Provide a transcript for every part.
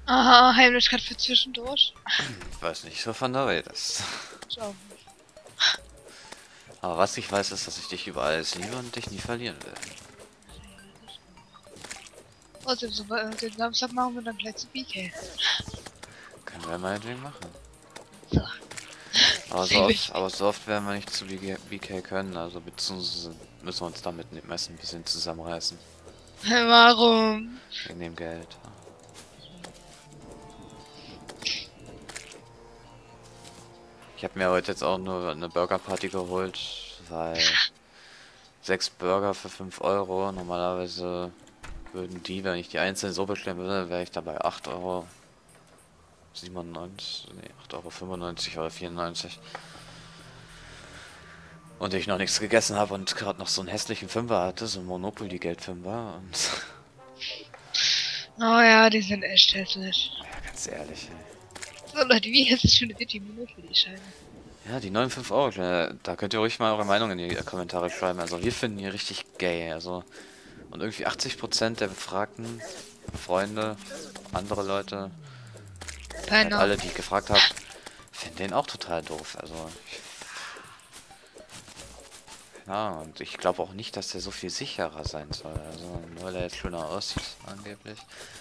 Aha, Heimlichkeit für zwischendurch. Ich weiß nicht, wovon du redest. Ich auch. Aber was ich weiß, ist, dass ich dich über alles liebe und dich nie verlieren will. Außerdem, so, den Samstag machen wir dann gleich zu BK. Können wir meinetwegen machen. So. Aber so oft werden wir nicht zu BK können, also beziehungsweise müssen wir uns da mit dem Essen ein bisschen zusammenreißen. Warum? Wegen dem Geld. Ich habe mir heute jetzt auch nur eine Burger-Party geholt, weil 6 Burger für 5 Euro. Normalerweise würden die, wenn ich die einzeln so bestellen würde, wäre ich dabei 8,97 Euro, nee, 8,95 Euro oder 94. Und ich noch nichts gegessen habe und gerade noch so einen hässlichen Fünfer hatte, so ein Monopoly-Geld-Fünfer und Oh ja, die sind echt hässlich. ja, ganz ehrlich, ey. So Leute, wie hässlich schon wird die Monopoly-Scheine? Ja, die neuen 5 Euro, da könnt ihr ruhig mal eure Meinung in die Kommentare schreiben. Also wir finden die richtig gay, also und irgendwie 80% der befragten Freunde, andere Leute, halt Keiner. alle, die ich gefragt habe, finden den auch total doof. Also ja, und ich glaube auch nicht, dass der so viel sicherer sein soll. Also nur weil er jetzt schöner aussieht, angeblich.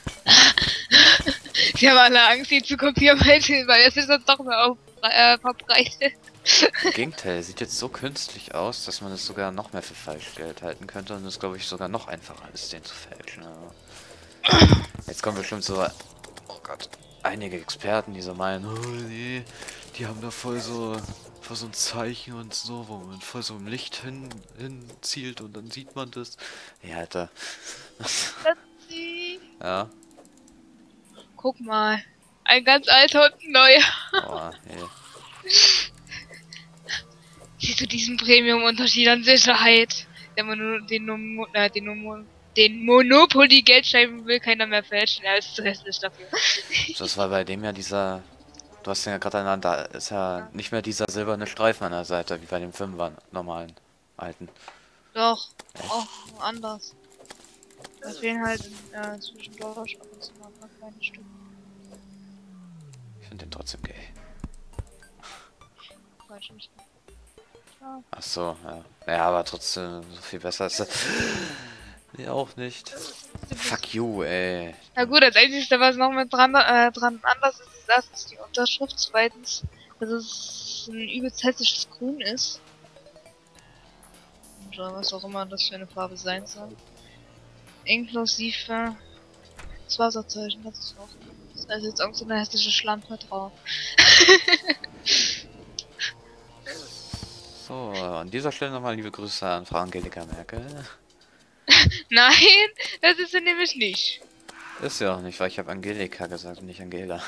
Die haben alle Angst, ihn zu kopieren, weil es ist uns doch mehr auf, verbreitet. Im Gegenteil, er sieht jetzt so künstlich aus, dass man es sogar noch mehr für Falschgeld halten könnte und es, glaube ich, sogar noch einfacher ist, den zu fälschen. Aber jetzt kommen bestimmt so, oh Gott, einige Experten, die so meinen, oh nee, die haben da voll so ein Zeichen und so, wo man voll so im Licht hin zielt und dann sieht man das. Ja, Alter. Ja, Guck mal. Ein ganz alter und ein neuer. boah, nee. Siehst du diesen Premium-Unterschied an Sicherheit? Den Monopoly-Geldschein will keiner mehr fälschen. Er ist zu hässlich dafür. Das war bei dem ja dieser, du hast den ja gerade genannt, da ist ja nicht mehr dieser silberne Streifen an der Seite, wie bei dem Fünfer normalen, alten. Doch, Echt? auch anders. Da fehlen halt zwischendurch ab und zu mal ein paar kleine Stücke. Ich finde den trotzdem gay. Weiß nicht. Ja. Ach so, ja. Ja, aber trotzdem so viel besser ist er. Nee, auch nicht. Fuck you, ey. Na gut, das Einzige, was noch mit dran anders ist, ist erstens die Unterschrift, zweitens, dass es ein übelst hässliches Grün ist. Und was auch immer das für eine Farbe sein soll. Inklusive das Wasserzeichen, das ist auch. Da ist jetzt irgend so eine hässliche Schlampe drauf. So, an dieser Stelle nochmal liebe Grüße an Frau Angelika Merkel. Nein, das ist sie nämlich nicht. Ist ja auch nicht, weil ich habe Angelika gesagt und nicht Angela.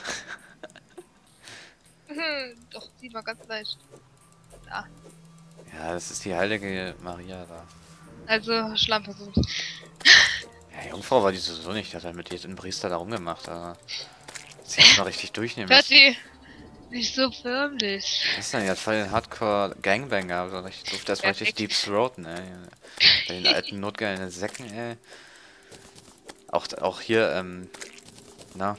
Doch, sieht man ganz leicht. Ja, Ja, das ist die heilige Maria da. also Schlampe sind. Ja, Jungfrau war die sowieso nicht, die hat halt mit jedem Priester da rumgemacht, aber sie hat mal richtig durchnehmen Hört müssen. sie nicht so förmlich. Was ist denn, die hat voll den Hardcore Gangbanger, also richtig, durfte erstmal richtig Deep Throaten, ey. Bei den alten notgeilen Säcken, ey. Auch hier, na,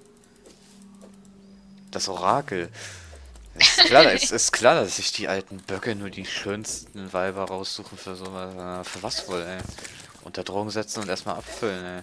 das Orakel. Ist klar, dass sich die alten Böcke nur die schönsten Weiber raussuchen für sowas. Für was wohl, ey? Unter Drogen setzen und erstmal abfüllen, ey.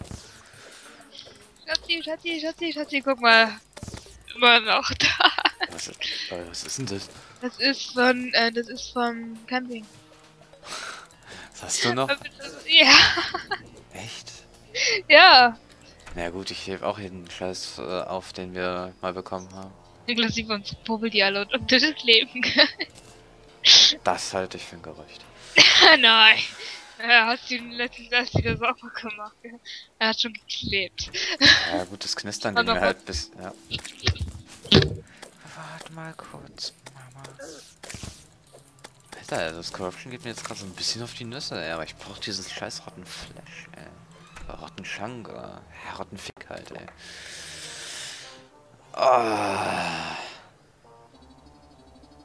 Schatzi, guck mal. Immer noch da. Was ist denn das? Das ist vom Camping. Was hast du noch? Ja, Echt? ja. Na gut, ich hebe auch jeden Scheiß auf, den wir mal bekommen haben. Inklusive uns Popel, die alle unter das Leben können. Das halte ich für ein Gerücht. Nein. Er hat ihn letztens erst wieder sauber gemacht. Er hat schon geklebt. Ja gut, das Knistern ging Aber mir halt bis... Ja. Warte mal kurz, Mama. Alter, also das Corruption geht mir jetzt gerade so ein bisschen auf die Nüsse, ey. Aber ich brauche dieses scheiß Rottenflash, ey. Oder Rottenschank, oder... Ja, Rottenfick halt, ey. Oh.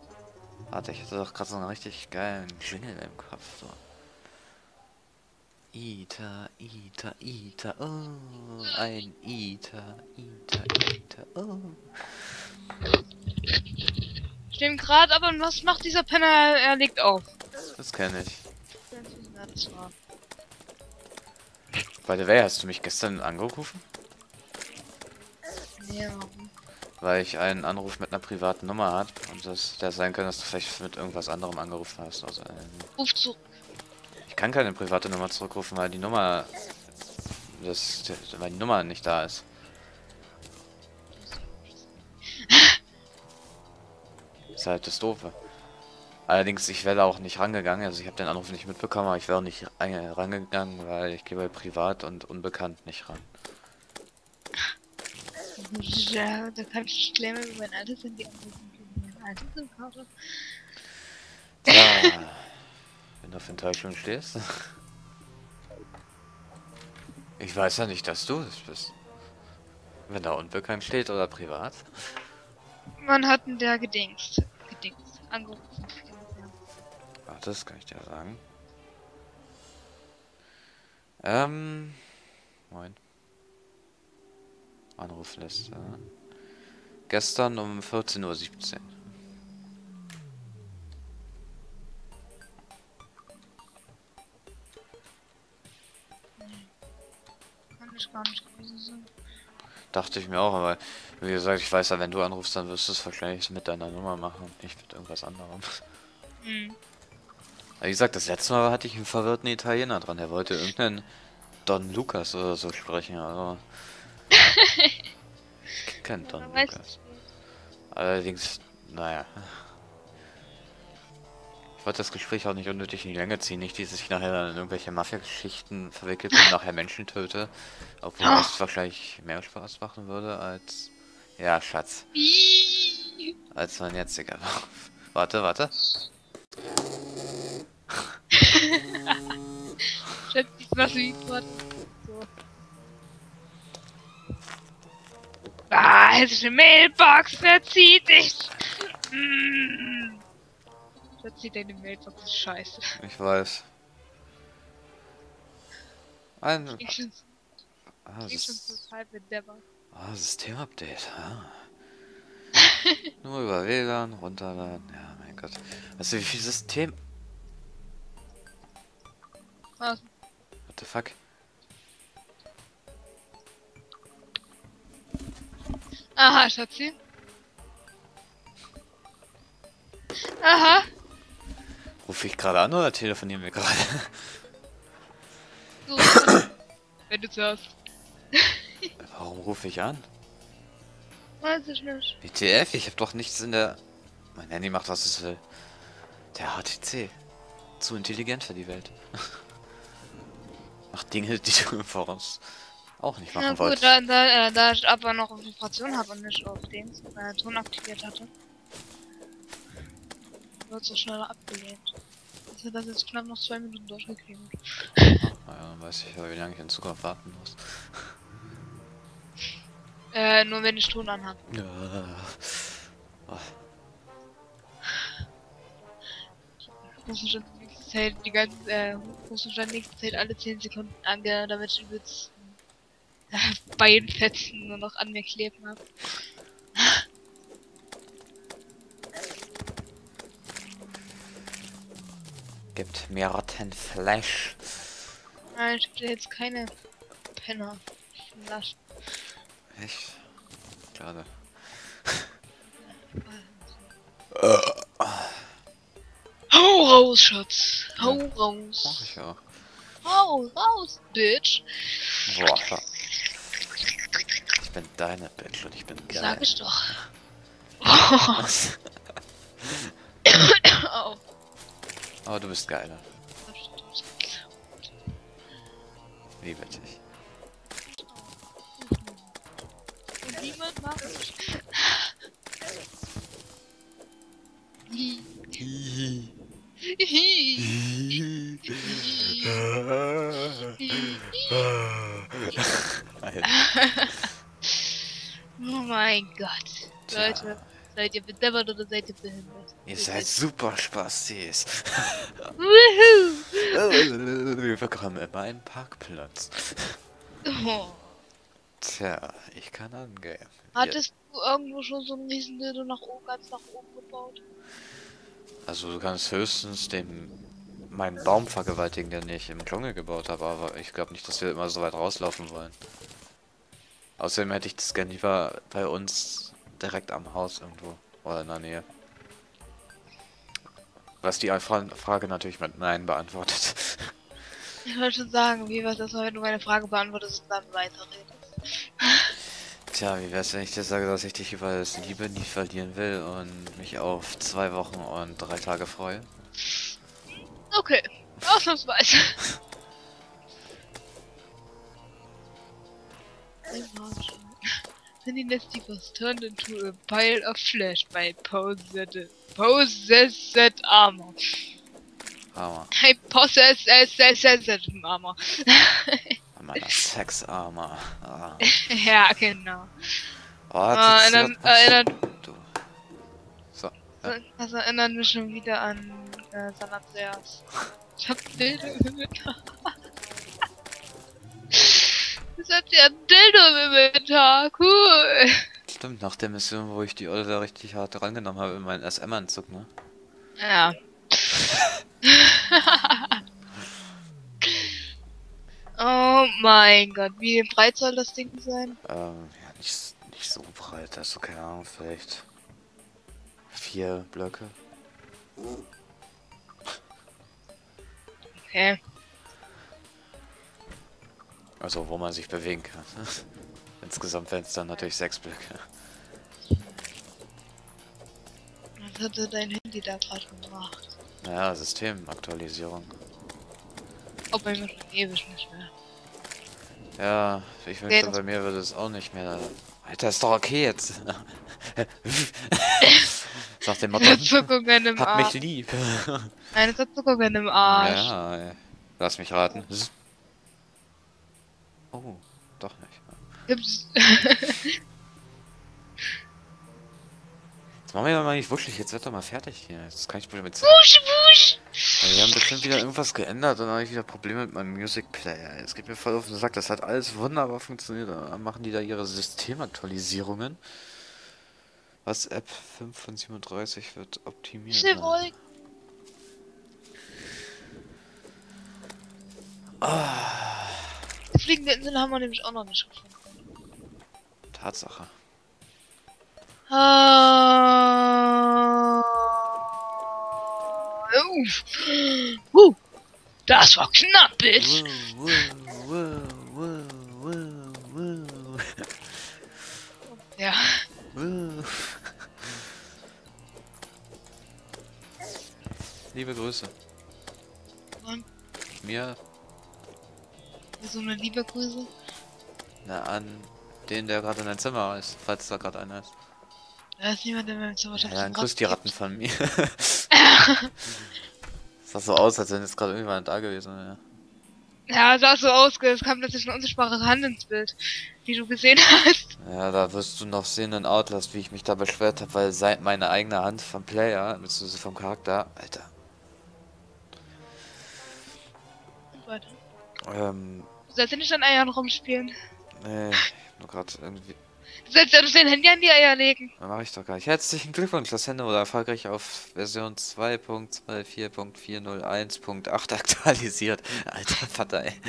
Warte, ich hatte doch gerade so einen richtig geilen Jingle im Kopf, so. Ita, Ita, Ita, oh, ein Ita, Ita, Ita, oh. Stimmt gerade, aber was macht dieser Penner? Er legt auf. Das kenne ich. Ja, das war. By the way, hast du mich gestern angerufen? Nee, warum? Weil ich einen Anruf mit einer privaten Nummer hat und das der sein kann, dass du vielleicht mit irgendwas anderem angerufen hast. Also, Ruf zurück. ich kann keine private Nummer zurückrufen, weil die Nummer weil die Nummer nicht da ist. Ist halt das Doofe. Allerdings, ich wäre auch nicht rangegangen, also ich habe den Anruf nicht mitbekommen, aber ich wäre auch nicht rangegangen, weil ich gehe bei privat und unbekannt nicht ran. Ja, da kann ich klären, wie mein altes Handy anrufen. Mein altes SIM-Karte. Tja, wenn du auf Enttäuschung stehst. Ich weiß ja nicht, dass du es bist. Wenn da unbekannt steht oder privat. Man hat in der gedingst. Angerufen. Ja. Ach, das kann ich dir sagen. Moin. Anrufliste. Gestern um 14:17 Uhr. Kann ich gar nicht gewesen sein. Dachte ich mir auch, aber wie gesagt, ich weiß ja, wenn du anrufst, dann wirst du es wahrscheinlich mit deiner Nummer machen und nicht mit irgendwas anderem. Hm. Wie gesagt, das letzte Mal hatte ich einen verwirrten Italiener dran. Der wollte irgendeinen Don Lucas oder so sprechen, also. Ich kenn Don Man weiß Lucas. es nicht. Allerdings, naja. Ich wollte das Gespräch auch nicht unnötig in die Länge ziehen, nicht, dass ich nachher in irgendwelche Mafia-Geschichten verwickelt und nachher Menschen töte. Obwohl das wahrscheinlich mehr Spaß machen würde als. Ja, Schatz. Ih. Als mein jetziger. Warte, warte. Schätze ich was wie gerade. So. Ah, hässliche Mailbox, verzieht dich! Mm. Verzieht deine Mailbox, ist scheiße. Ich weiß. Ein Ich schon Sys- total bedeppert. Systemupdate. Nur über WLAN runterladen. Ja, mein Gott. Weißt du, wie viel System. Was? What the fuck? Aha, Schatzi. Aha. Rufe ich gerade an oder telefonieren wir gerade? So. Wenn du zuerst. Warum rufe ich an? Weiß ich nicht. WTF? Ich habe doch nichts in der. Mein Handy macht, was es will. Der HTC. Zu intelligent für die Welt. Macht Dinge, die du im Voraus auch nicht Na machen gut, wolltest. da ich aber noch auf Vibration habe und nicht auf den Ton aktiviert hatte, wird so schneller abgelehnt. Ich habe das jetzt knapp noch 2 Minuten durchgekriegt. Naja, dann weiß ich ja, wie lange ich in Zukunft warten muss. Nur wenn ich Ton anhabe. Ja. Oh, Muss ich schon die nächste Zeit die ganze, muss ich dann nächste Zeit alle 10 Sekunden angehen, damit ich übelst Beinfetzen nur noch an mir kleben habe. gibt mir Rottenfleisch. Nein, ich will jetzt keine Penner. Lass. Echt? Schade. Hau raus, Schatz. Hau Ja. Mach raus. ich auch. Hau raus, Bitch. Boah. Ich bin deine Bitch und ich bin geil. Sag ich doch. Was? Au. Aber du bist geiler. Liebe dich. Und niemand mag mich. Alter. Oh mein Gott. Tja. Leute, Seid ihr bedeppert oder seid ihr behindert? Ihr seid super Spastis. Woohoo! Wir bekommen immer einen Parkplatz. Oh. Tja, ich kann angehen. Hattest du irgendwo schon so ein Riesendildo nach oben, ganz nach oben gebaut? Also du kannst höchstens meinen Baum vergewaltigen, den ich im Dschungel gebaut habe, aber ich glaube nicht, dass wir immer so weit rauslaufen wollen. Außerdem hätte ich das gerne lieber bei uns direkt am Haus irgendwo oder in der Nähe. Was die Frage natürlich mit Nein beantwortet. Ich wollte schon sagen, wie wär's erstmal, wenn du meine Frage beantwortest und dann weiterredest? Tja, wie wär's, wenn ich dir sage, dass ich dich über das Liebe nie verlieren will und mich auf 2 Wochen und 3 Tage freue? Okay, ausnahmsweise. Sendiness was turned into a pile of flesh by possessed armor. Armer. I possess armor. Meiner Sexarmer. Ah. Ja, genau. Oh, du. So. Ja. Das erinnert mich schon wieder an San Andreas. Ich hab Dildo im Inventar. Das hat ja ein Dildo im Inventar. Cool. Stimmt, nach der Mission, wo ich die Olle da richtig hart rangenommen habe in meinen SM-Anzug, ne? Ja. Oh mein Gott, wie breit soll das Ding sein? Ja, nicht so breit, also keine Ahnung, vielleicht 4 Blöcke. Okay. Also, wo man sich bewegen kann. Insgesamt wären es dann natürlich 6 Blöcke. Was hatte dein Handy da gerade gemacht? Naja, Systemaktualisierung. Oh, bei mir schon ewig nicht mehr. Ja, ich wünschte, bei mir würde es auch nicht mehr. Alter, ist doch okay jetzt. Sag dem Motto, Zuckungen im hab Arsch. mich lieb. Eine Zuckungen im Arsch. Ja, lass mich raten. Oh, doch nicht. Gibt's. Jetzt machen wir ja mal nicht wirklich, jetzt wird doch mal fertig hier. Jetzt kann ich mit. Wusch, wusch. Ja, wir haben bestimmt wieder irgendwas geändert und dann habe ich wieder Probleme mit meinem Music Player. Es geht mir voll auf den Sack, das hat alles wunderbar funktioniert. Dann machen die da ihre Systemaktualisierungen. Was App 5 von 37 wird optimiert. Jawohl. Die fliegende Insel haben wir nämlich auch noch nicht gefunden. Tatsache. Das war knapp, Bitch. Ja. Liebe Grüße. Und Mir, so eine liebe Grüße. na, an den, der gerade in deinem Zimmer ist, falls da gerade einer ist. Da ist niemand in meinem Zimmer. Ja, dann grüßt die Ratten von mir. Sah so aus, als wenn jetzt gerade irgendjemand da gewesen wäre. Ja, sah so aus, es kam plötzlich eine unsichtbare Hand ins Bild, die du gesehen hast. Ja, da wirst du noch sehen in Outlast, wie ich mich da beschwert habe, weil seit meine eigene Hand vom Player, beziehungsweise vom Charakter, Alter. Und weiter. Du Du sollst ja nicht an Eiern rumspielen. nee, ich hab nur gerade irgendwie. Du sollst ja nicht dein Handy an die Eier legen. Mach ich doch gar nicht. Herzlichen Glückwunsch, das Handy wurde erfolgreich auf Version 2.24.4.401.8 aktualisiert. Alter Vater, ey.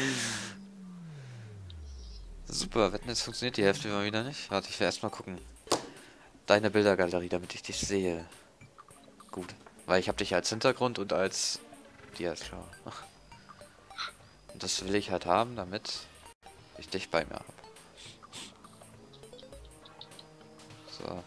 Super, wetten, jetzt funktioniert die Hälfte mal wieder nicht. Warte, ich will erstmal gucken. Deine Bildergalerie, damit ich dich sehe. Gut. Weil ich habe dich als Hintergrund und als Diaschau. Und das will ich halt haben, damit ich dich bei mir habe. So.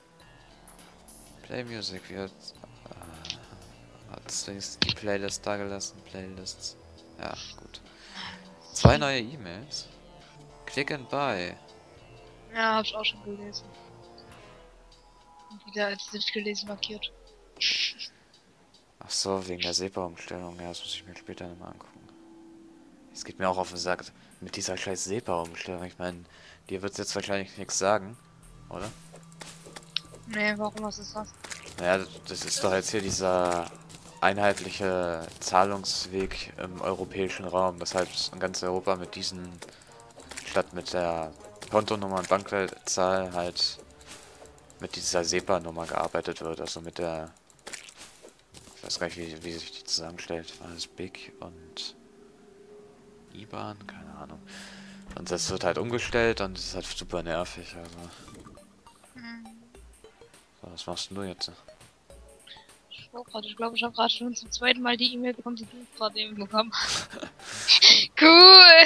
Play Music wird. Hat die Playlist da gelassen. Playlists. Ja, gut. 2 neue E-Mails. Click and Buy. Ja, hab ich auch schon gelesen. Und wieder als nicht gelesen markiert. Ach so, wegen der SEPA-Umstellung. Ja, das muss ich mir später nochmal angucken. Es geht mir auch auf den Sack mit dieser scheiß SEPA-Umstellung. Ich meine, dir wird es jetzt wahrscheinlich nichts sagen, oder? Nee, warum, was ist das? Naja, das ist doch jetzt hier dieser einheitliche Zahlungsweg im europäischen Raum, weshalb in ganz Europa mit diesen, statt mit der Kontonummer und Bankzahl halt mit dieser SEPA-Nummer gearbeitet wird, also mit der, ich weiß gar nicht, wie sich die zusammenstellt, war das BIC und IBAN, keine Ahnung. Und das wird halt umgestellt und das ist halt super nervig, also. Hm. So, was machst denn du jetzt? Ich glaube, ich habe gerade schon zum zweiten Mal die E-Mail bekommen, die du gerade eben bekommen hast. Cool!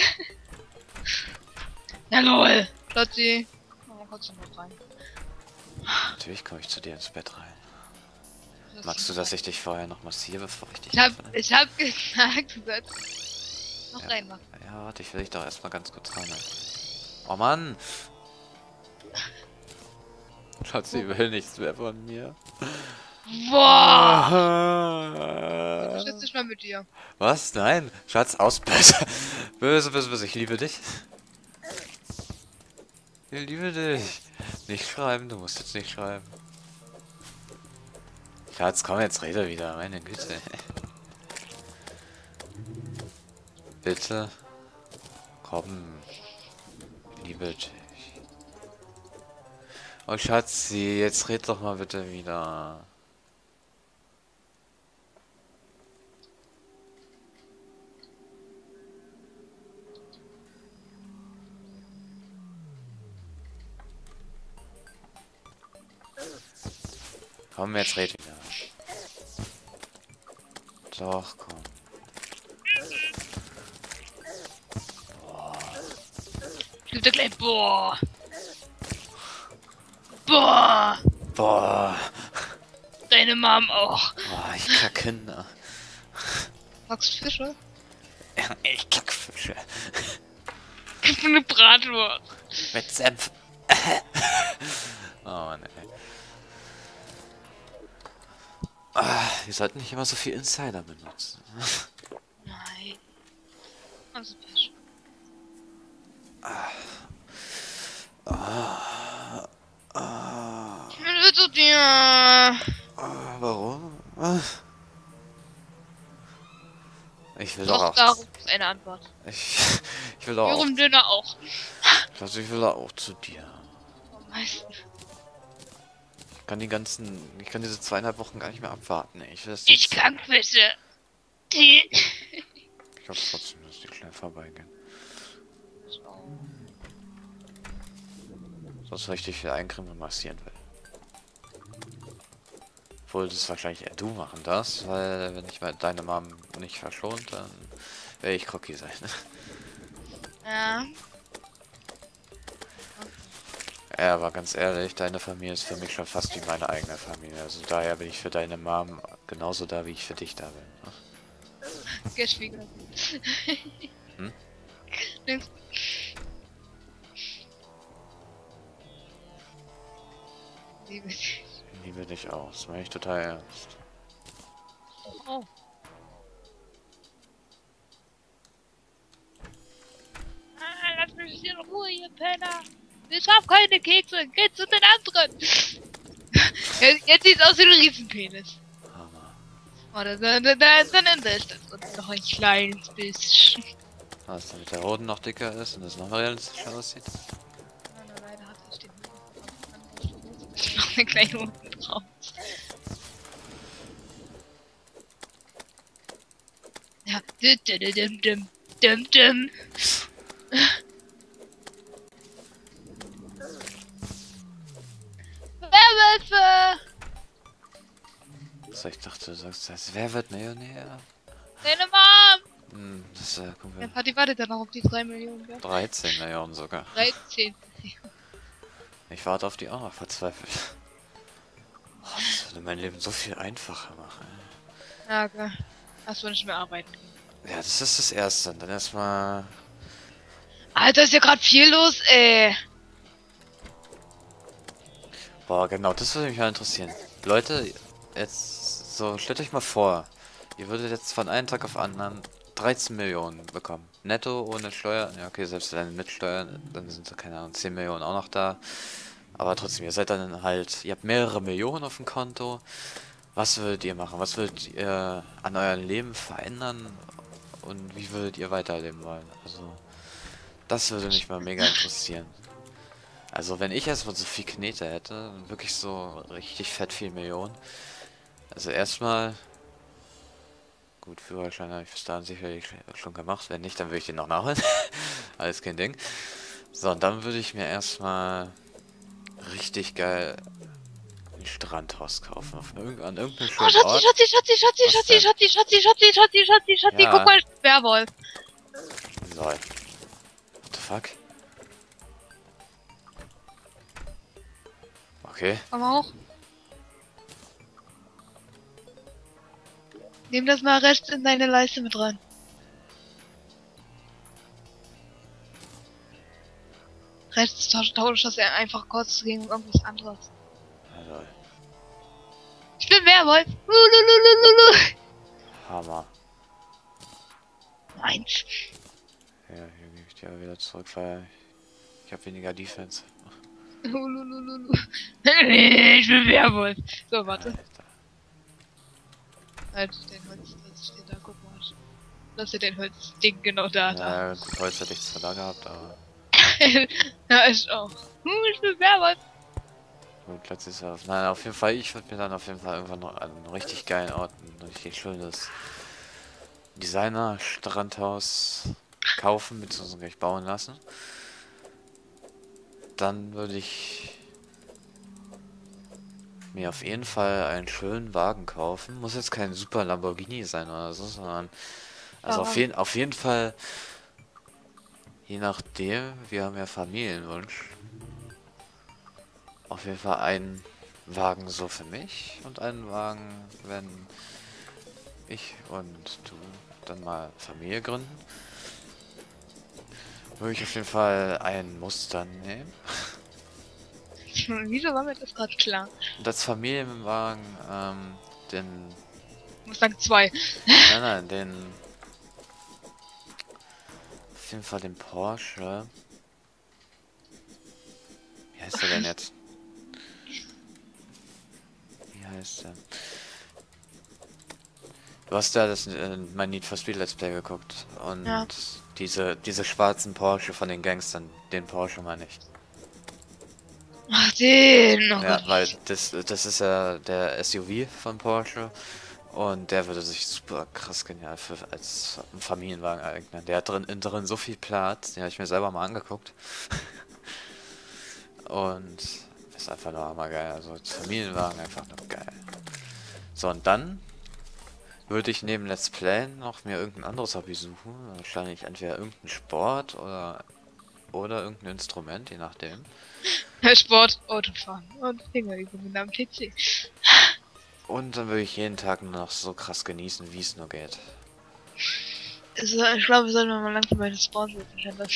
Ja, lol! Schatzi. Oh, kurz noch rein. Natürlich komme ich zu dir ins Bett rein. Das Magst du, ist dass ich dich vorher noch massiere, bevor ich dich ich hab gesagt, du sollst noch ja. reinmachen. Ja, warte, ich will dich doch erstmal ganz kurz ran. Oh Mann! Schatzi will nichts mehr von mir. Boah! Ich schätze dich mal mit dir. Was? Nein? Schatz, aus, böse. Böse, böse, böse. Ich liebe dich. Ich liebe dich. Nicht schreiben, du musst jetzt nicht schreiben. Schatz, komm, jetzt rede wieder. Meine Güte. Bitte. Komm. Ich liebe dich. Oh, Schatzi, jetzt red doch mal bitte wieder. Komm, jetzt red wieder. Doch, komm. Gib dir gleich. Boah! Boah! Boah. Deine Mom auch. Boah, ich kack Kinder. Magst du Fische? Ich kack Fische. Gib mir eine Bratwurst. Mit Senf. Oh Mann, ey. Ah, wir sollten nicht immer so viel Insider benutzen. Nein. Also Fisch. Ich will zu dir. Ah, warum? Ich will doch Doch, auch. darauf ist eine Antwort. Ich, ich will doch auch. Ihrem Döner auch. Also ich will auch zu dir. Am meisten. Ich kann diese 2,5 Wochen gar nicht mehr abwarten. Ey. Ich will das Ich jetzt. kann Fische. Ich hoffe trotzdem, dass die schnell vorbeigehen. Sonst richtig viel eincremen und massieren will. Obwohl das wahrscheinlich eher du machen darfst, weil wenn ich mal deine Mom nicht verschont, dann werde ich Crocky sein. Ja. Ja, aber ganz ehrlich, deine Familie ist für mich schon fast wie meine eigene Familie. Also daher bin ich für deine Mom genauso da, wie ich für dich da bin. Ne? Geschwiegen. Hm? Links. Liebe dich. Ich liebe dich auch. Das meine ich total ernst. Oh. Lass mich in Ruhe, ihr Penner. Ich hab keine Kekse. Geh zu den anderen. Jetzt sieht's aus wie ein Riesenpenis. Hammer. Oder dann ändere ich das uns noch ein kleines bisschen. Was, damit der Hoden noch dicker ist und es noch realistischer aussieht? Nein, leider hat er den noch eine kleine unten drauf. Ja. Dim. Werwölfe! So, ich dachte, du sagst das. Wer wird Millionär? Deine Mom! Das ist Ja, Kumpel. Party wartet dann noch auf die 3 Millionen, gell? 13 Millionen sogar. 13. Ich warte auf die auch noch verzweifelt. Oh, das würde mein Leben so viel einfacher machen. Ja, okay. Hast du nicht mehr arbeiten können. Ja, das ist das Erste. Und dann erstmal. Alter, ist ja gerade viel los, ey. Boah, genau, das würde mich mal interessieren. Leute, jetzt so, stellt euch mal vor, ihr würdet jetzt von einem Tag auf anderen 13 Millionen bekommen. Netto, ohne Steuer. Ja, okay, selbst wenn mit Steuern, dann sind so, keine Ahnung, 10 Millionen auch noch da. Aber trotzdem, ihr seid dann halt, ihr habt mehrere Millionen auf dem Konto. Was würdet ihr machen? Was würdet ihr an eurem Leben verändern? Und wie würdet ihr weiterleben wollen? Also, das würde mich mal mega interessieren. Also, wenn ich erstmal so viel Knete hätte, wirklich so richtig fett viel Millionen. Also erstmal, gut, Führerschein habe ich bis dahin sicherlich schon gemacht. Wenn nicht, dann würde ich den noch nachholen. Alles kein Ding. So, und dann würde ich mir erstmal richtig geil ein Strandhaus kaufen. An irgendeinem Oh, schönen Schatzi, Ort. Schatzi, Schatzi, Schatzi, Was Schatzi, denn? Schatzi, Schatzi, Schatzi, Schatzi, Schatzi, Schatzi, guck Ja, mal, Werwolf. lol. What the fuck? Okay. Komm mal hoch. Nimm das mal rechts in deine Leiste mit rein. Rechts tausche das ja einfach kurz gegen irgendwas anderes. Ja, lol. Ich bin Werwolf. Lululululu. Hammer. Eins. Ja, hier gebe ich dir aber wieder zurück, weil ich habe weniger Defense. Lululululu. Ich bin Werwolf. So, warte. Alter. Halt den Holz, das steht da, guck mal. Lass dir den Holzding genau da. Ja, gut, Holz hätte ich zwar da gehabt, aber Ja, ich auch. Ich bin Werwolf. gut, letztes Jahr. Nein, auf jeden Fall, ich würde mir dann auf jeden Fall irgendwann noch einen richtig geilen Ort, ein richtig schönes Designer-Strandhaus kaufen, beziehungsweise gleich bauen lassen. Dann würde ich mir auf jeden Fall einen schönen Wagen kaufen. Muss jetzt kein super Lamborghini sein oder so, sondern also Warum? auf jeden Fall, je nachdem, wir haben ja Familienwunsch, auf jeden Fall einen Wagen so für mich und einen Wagen, wenn ich und du dann mal Familie gründen. Würde ich auf jeden Fall einen Mustang nehmen. Wieso war mir das gerade klar? Und als Familienwagen, den, Ich muss sagen 2. nein, auf jeden Fall den Porsche. Wie heißt der denn jetzt? Wie heißt der? Du hast ja das, mein Need for Speed Let's Play geguckt. Und Ja. diese schwarzen Porsche von den Gangstern, den Porsche meine ich. Ach, den. Oh Ja, Gott. weil das ist ja der SUV von Porsche. Und der würde sich super krass genial für als Familienwagen eignen. Der hat innen drin so viel Platz, den habe ich mir selber mal angeguckt. Und ist einfach nur hammer geil. Also als Familienwagen einfach nur geil. So, und dann würde ich neben Let's Play noch mir irgendein anderes Hobby suchen. Wahrscheinlich entweder irgendein Sport oder irgendein Instrument, je nachdem. Sport, Autofahren und Fingerübungen am PC. Und dann würde ich jeden Tag nur noch so krass genießen, wie es nur geht. Also, ich glaube, wir sollten mal langsam bei den Sponsors das.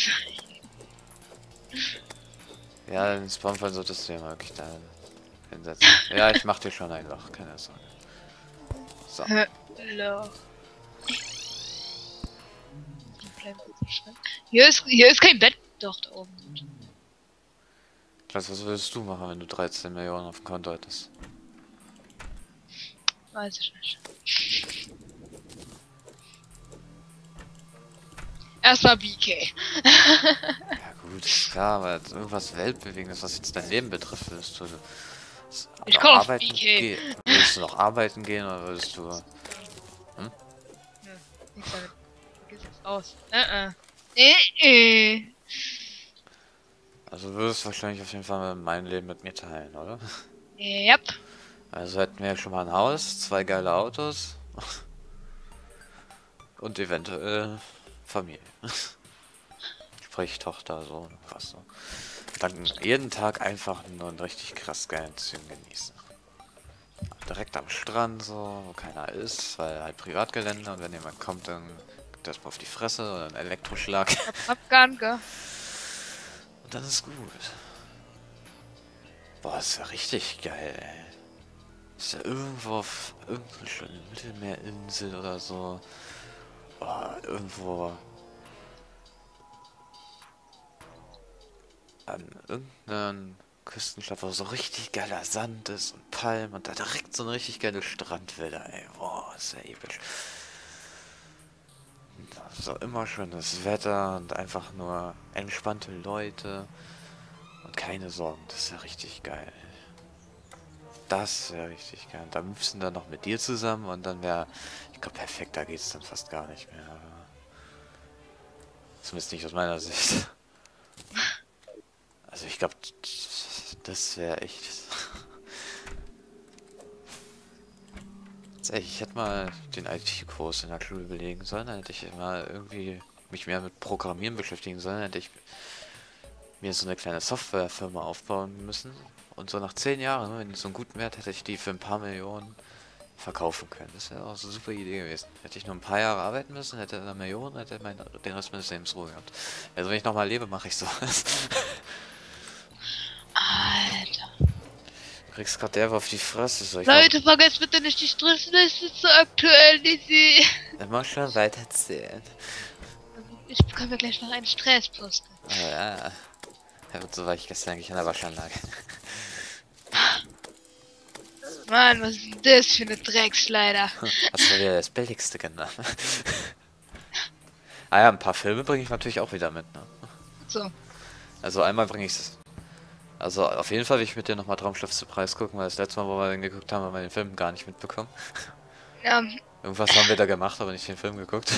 Ja, den Spawnfall solltest du ja mal wirklich da hinsetzen. Ja, ich mach dir schon ein Loch, keine Sorge. So. Loch. Hier ist kein Bett. Doch, da oben. Was würdest du machen, wenn du 13 Millionen auf dem Konto hättest? Weiß ich nicht. Erstmal BK. Ja gut, ist klar, aber jetzt irgendwas Weltbewegendes, was jetzt dein Leben betrifft, würdest du Ich noch kauf arbeiten BK. gehen? Würdest du noch arbeiten gehen oder würdest du... Hm? Nichts damit. Vergiss es aus. Äh. Also würdest du wahrscheinlich auf jeden Fall mein Leben mit mir teilen, oder? Yep. Also hätten wir ja schon mal ein Haus, 2 geile Autos und eventuell Familie. Sprich Tochter, Sohn, was so. Dann jeden Tag einfach nur einen richtig krass geilen Zügen genießen. Direkt am Strand, so, wo keiner ist, weil halt Privatgelände und wenn jemand kommt, dann gibt er erstmal auf die Fresse oder einen Elektroschlag. Abgang, gell? Und dann ist gut. Boah, ist ja richtig geil, ey. Ist ja irgendwo auf irgendeiner schönen Mittelmeerinsel oder so. Boah, irgendwo an irgendeinem Küstenstadt, wo so richtig geiler Sand ist und Palmen und da direkt so eine richtig geile Strandvilla, ey. Boah, ist ja episch. So immer schönes Wetter und einfach nur entspannte Leute und keine Sorgen. Das ist ja richtig geil. Das wäre richtig geil. Und am liebsten dann noch mit dir zusammen und dann wäre, ich glaube, perfekter geht's dann fast gar nicht mehr. Zumindest nicht aus meiner Sicht. Also ich glaube, das wäre echt. Ich hätte mal den IT-Kurs in der Schule belegen sollen, dann hätte ich mal irgendwie mich mehr mit Programmieren beschäftigen sollen, dann hätte ich mir so eine kleine Softwarefirma aufbauen müssen. Und so nach 10 Jahren, wenn die so einen guten Wert hätte ich die für ein paar Millionen verkaufen können. Das wäre auch so eine super Idee gewesen. Hätte ich nur ein paar Jahre arbeiten müssen, hätte eine Million, hätte den Rest meines Lebens Ruhe gehabt. Also wenn ich nochmal lebe, mache ich sowas. Alter. Du kriegst gerade derbe auf die Fresse. So, Leute, vergesst bitte nicht die Stressliste zu aktualisieren. Dann mach schon weiter erzählen. Ich bekomme gleich noch einen Stresspost. Oh ja. Ja, so war ich gestern eigentlich an der Waschanlage. Mann, was ist denn das für eine Drecksleider? Hast du wieder das Billigste genommen? Ah ja, ein paar Filme bringe ich natürlich auch wieder mit, ne? So. Also einmal bringe ich es. Also auf jeden Fall will ich mit dir nochmal Traumschiff zu Preis gucken, weil das letzte Mal, wo wir den geguckt haben, haben wir den Film gar nicht mitbekommen. Ja. Irgendwas haben wir da gemacht, aber nicht den Film geguckt.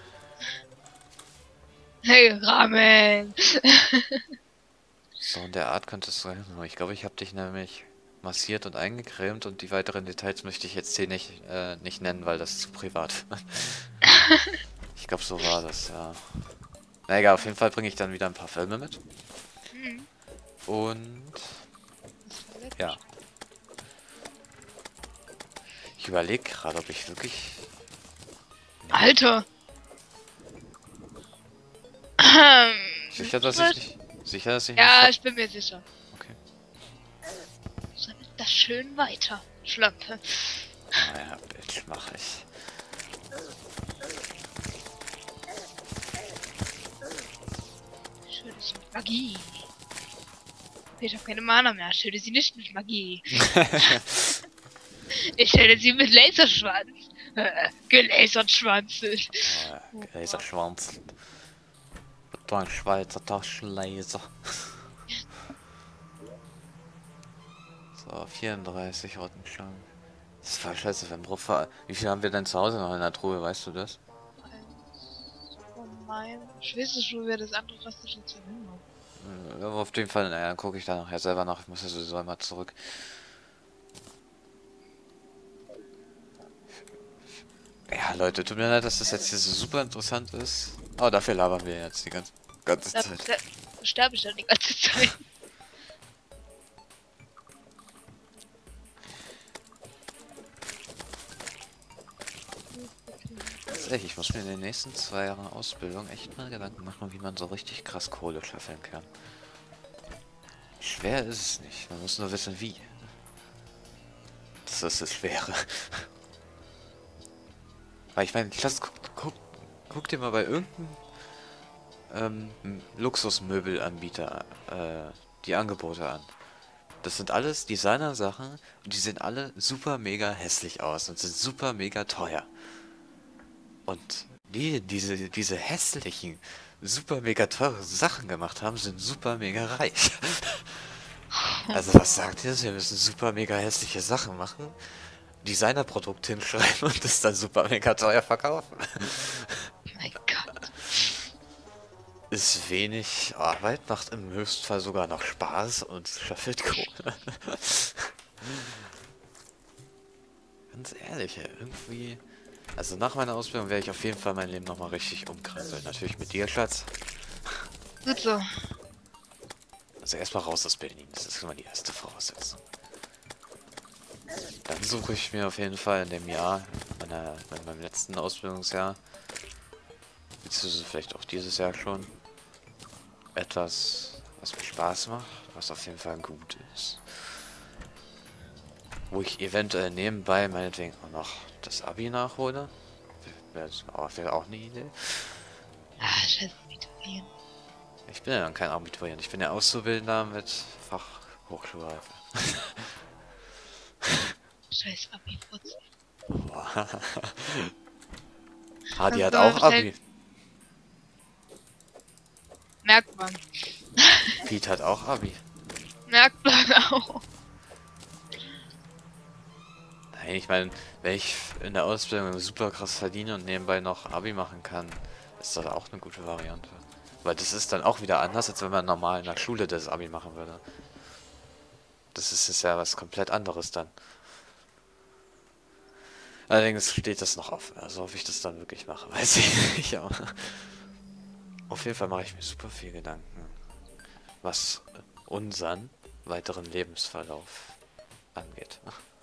Hey, Ramen. So in der Art könnte es sein. Ich glaube, ich habe dich nämlich massiert und eingecremt und die weiteren Details möchte ich jetzt hier nicht nennen, weil das zu privat wird. Ich glaube, so war das, ja. Na egal, auf jeden Fall bringe ich dann wieder ein paar Filme mit. Hm. Und ja. Ich überlege gerade, ob ich wirklich... Alter. Sicher, dass ich nicht... Sicher, dass ich Ja, nicht... ich bin mir sicher. Okay. So, das schön weiter. Schlampe. Naja, Bitch, mach ich. Schön ist mit Magie. Ich habe keine Mana mehr. Schöne sie nicht mit Magie. Ich schöne sie mit Laserschwanz. Gelaserschwanz. Laserschwanz. Du ein Schweizer Taschenlaser. So, 34 Rottenschlangen. Das ist voll scheiße, wenn Bruch. Wie viel haben wir denn zu Hause noch in der Truhe, weißt du das? Von meinem Schwesterschul wäre das andere, was ich jetzt hin habe. Ja, auf jeden Fall, naja, dann gucke ich da nachher selber nach. Ich muss ja sowieso einmal zurück. Ja, Leute, tut mir leid, dass das jetzt hier so super interessant ist. Aber dafür labern wir jetzt die ganze Da Zeit. sterbe ich dann die ganze Zeit. Ich muss mir in den nächsten 2 Jahren Ausbildung echt mal Gedanken machen, wie man so richtig krass Kohle scheffeln kann. Schwer ist es nicht, man muss nur wissen wie. Das ist das Schwere. Weil ich meine, guck dir mal bei irgendeinem Luxusmöbelanbieter die Angebote an. Das sind alles Designer-Sachen und die sehen alle super mega hässlich aus und sind super mega teuer. Und diese hässlichen, super mega teure Sachen gemacht haben, sind super mega reich. Also was sagt ihr? Wir müssen super mega hässliche Sachen machen, Designerprodukte hinschreiben und das dann super mega teuer verkaufen. Mein Gott. Ist wenig Arbeit, macht im Höchstfall sogar noch Spaß und schafft Kohle. Ganz ehrlich, irgendwie... Also nach meiner Ausbildung werde ich auf jeden Fall mein Leben nochmal richtig umkrempeln. Natürlich mit dir, Schatz. Gut so. Also erstmal raus aus Berlin, das ist immer die erste Voraussetzung. Dann suche ich mir auf jeden Fall in dem Jahr, in meinem letzten Ausbildungsjahr, beziehungsweise vielleicht auch dieses Jahr schon, etwas, was mir Spaß macht, was auf jeden Fall gut ist. Wo ich eventuell nebenbei meinetwegen auch noch das Abi nachhole. Wäre auch eine Idee. Ah, scheiße, Vitaminen. Ich bin ja dann kein Abiturient, ich bin ja Auszubildender mit Hochschulreife. Scheiß Abi-Protz. Boah. Hadi hat Also, auch Abi. Merkt man. Pete hat auch Abi. Merkt man auch. Nein, ich meine, wenn ich in der Ausbildung super krass verdiene und nebenbei noch Abi machen kann, ist das auch eine gute Variante. Weil das ist dann auch wieder anders, als wenn man normal in der Schule das Abi machen würde. Das ist ja was komplett anderes dann. Allerdings steht das noch offen, also ob ich das dann wirklich mache, weiß ich nicht, aber auf jeden Fall mache ich mir super viel Gedanken, was unseren weiteren Lebensverlauf angeht.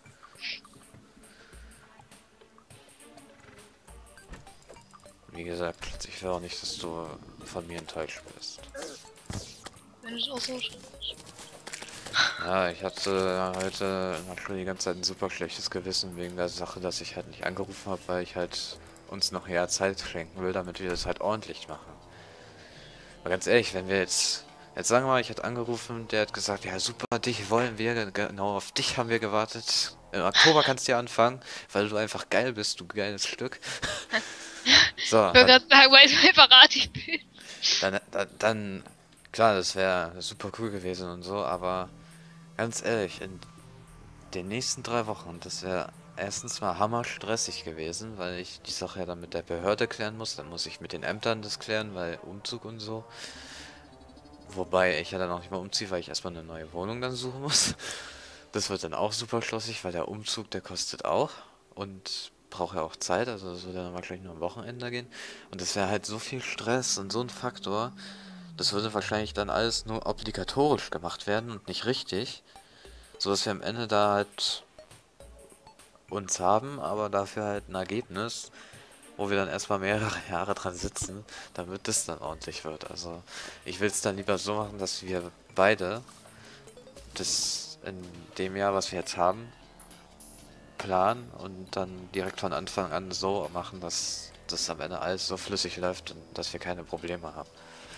Wie gesagt, ich will auch nicht, dass du von mir enttäuscht bist. Wenn es auch so schön. Ja, ich hatte heute in der Schule die ganze Zeit ein super schlechtes Gewissen wegen der Sache, dass ich halt nicht angerufen habe, weil ich halt uns noch eher Zeit schenken will, damit wir das halt ordentlich machen. Aber ganz ehrlich, wenn wir jetzt sagen wir mal, ich hätte angerufen, der hat gesagt, ja super, dich wollen wir, genau auf dich haben wir gewartet. Im Oktober kannst du ja anfangen, weil du einfach geil bist, du geiles Stück. So, Ich wollte gerade sagen, weil ich verrate ich bin. dann, klar, das wäre super cool gewesen und so, aber ganz ehrlich, in den nächsten 3 Wochen, das wäre erstens mal hammerstressig gewesen, weil ich die Sache ja dann mit der Behörde klären muss, dann muss ich mit den Ämtern das klären, weil Umzug und so. Wobei ich ja dann auch nicht mal umziehe, weil ich erstmal eine neue Wohnung dann suchen muss. Das wird dann auch super schlossig, weil der Umzug, der kostet auch und braucht ja auch Zeit, also das wird ja dann wahrscheinlich nur am Wochenende gehen. Und das wäre halt so viel Stress und so ein Faktor, das würde wahrscheinlich dann alles nur obligatorisch gemacht werden und nicht richtig. So dass wir am Ende da halt uns haben, aber dafür halt ein Ergebnis, wo wir dann erstmal mehrere Jahre dran sitzen, damit das dann ordentlich wird. Also ich will es dann lieber so machen, dass wir beide das in dem Jahr, was wir jetzt haben, planen und dann direkt von Anfang an so machen, dass das am Ende alles so flüssig läuft und dass wir keine Probleme haben.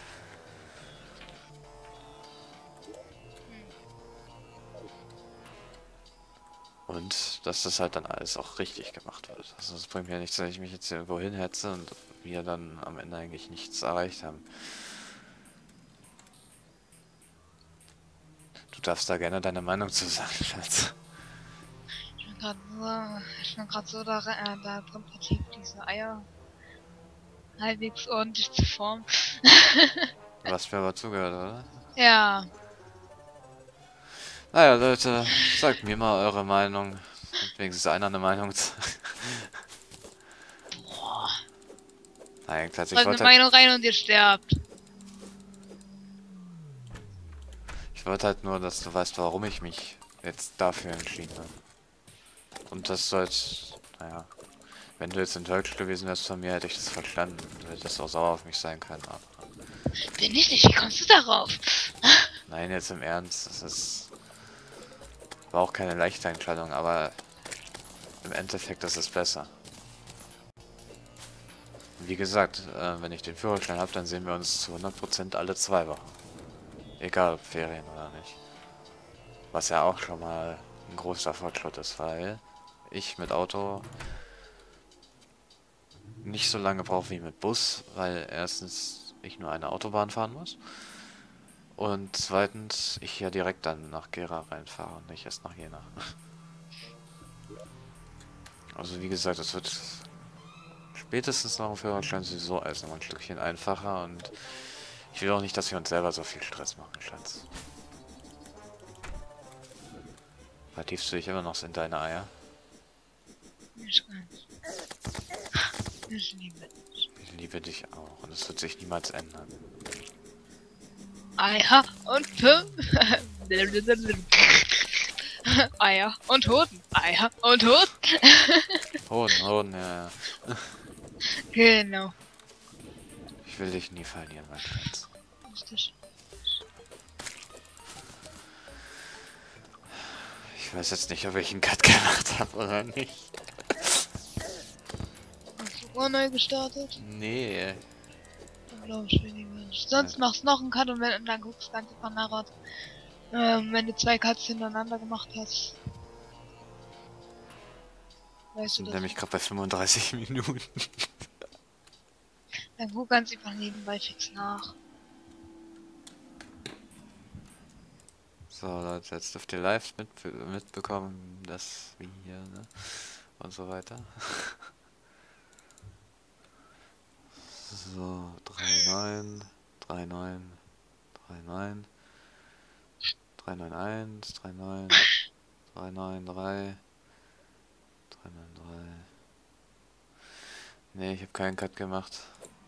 Und dass das halt dann alles auch richtig gemacht wird. Also es bringt mir nichts, wenn ich mich jetzt irgendwo hinhetze und wir dann am Ende eigentlich nichts erreicht haben. Du darfst da gerne deine Meinung zu sagen, Schatz. Ich bin gerade so da drin vertieft, diese Eier halbwegs ordentlich zu formen. Du hast mir aber zugehört, oder? Ja, Naja, Leute, sagt mir mal eure Meinung. Wenigstens einer eine Meinung zu. Nein, Platz, schreibt eine Meinung rein und ihr sterbt. ich wollte halt nur, dass du weißt, warum ich mich jetzt dafür entschieden habe. Und das soll jetzt, naja, wenn du jetzt enttäuscht gewesen wärst von mir, hätte ich das verstanden. Du hättest auch sauer auf mich sein können, aber Bin ich nicht, wie kommst du darauf? nein, jetzt im Ernst, war auch keine leichte Entscheidung, aber im Endeffekt ist es besser. Wie gesagt, wenn ich den Führerschein habe, dann sehen wir uns zu 100% alle 2 Wochen. Egal ob Ferien oder nicht. Was ja auch schon mal ein großer Fortschritt ist, weil ich mit Auto nicht so lange brauche wie mit Bus, weil erstens ich nur eine Autobahn fahren muss und zweitens ich ja direkt dann nach Gera reinfahre und nicht erst nach Jena. Also wie gesagt, es wird spätestens nach dem Führerschein sowieso alles noch ein Stückchen einfacher und ich will auch nicht, dass wir uns selber so viel Stress machen, Schatz. Vertiefst du dich immer noch so in deine Eier? Nicht ganz. Ich liebe dich. Ich liebe dich auch und es wird sich niemals ändern. Eier und Pim. Eier und Hoden. Eier und Hoden. Hoden, ja, ja. Genau. Ich will dich nie verlieren, mein Schatz. Richtig. Ich weiß jetzt nicht, ob ich einen Cut gemacht habe oder nicht. Hast du Uhr neu gestartet? Nee. Dann glaube ich weniger. Sonst machst du noch einen Cut und dann guckst du ganz von Narod. Wenn du 2 Cuts hintereinander gemacht hast. Weißt du Sind das? nämlich gerade bei 35 Minuten. Dann guck ganz einfach nebenbei fix nach. So, Leute, jetzt dürft ihr live mitbekommen, dass wir hier, ne? Und so weiter. So, 3,9, 3,9, 3,9, 3,91, 3,9, 3,93, 3,93. Ne, ich habe keinen Cut gemacht.